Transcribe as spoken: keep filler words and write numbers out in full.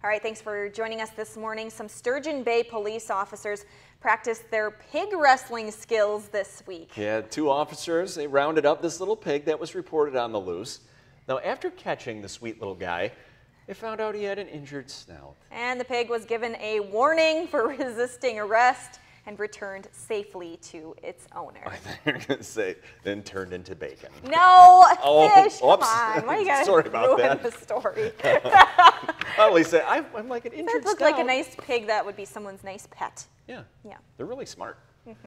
All right, thanks for joining us this morning. Some Sturgeon Bay police officers practiced their pig wrestling skills this week. Yeah, two officers, they rounded up this little pig that was reported on the loose. Now, after catching the sweet little guy, they found out he had an injured snout. And the pig was given a warning for resisting arrest and returned safely to its owner. I thought you were going to say, then turned into bacon. No, oh, fish, come oops. on. Why you gotta Sorry about ruin that. the story? I always say, I'm like an injured That looked snout. like a nice pig that would be someone's nice pet. Yeah, Yeah. they're really smart.